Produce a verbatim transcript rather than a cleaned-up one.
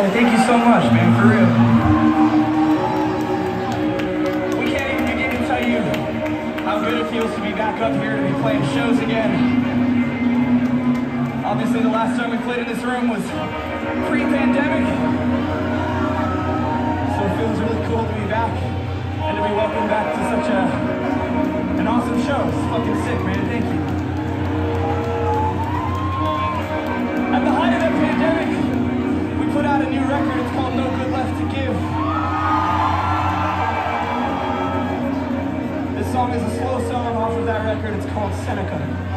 Yeah, thank you so much, man, for real. We can't even begin to tell you how good it feels to be back up here, to be playing shows again. Obviously, the last time we played in this room was pre-pandemic. So it feels really cool to be back and to be welcomed back to such a an awesome show. It's fucking sick, man. Thank you. At the height of the pandemic, we put out a new record. It's called No Good Left to Give. This song is a slow song off of that record. It's called Seneca.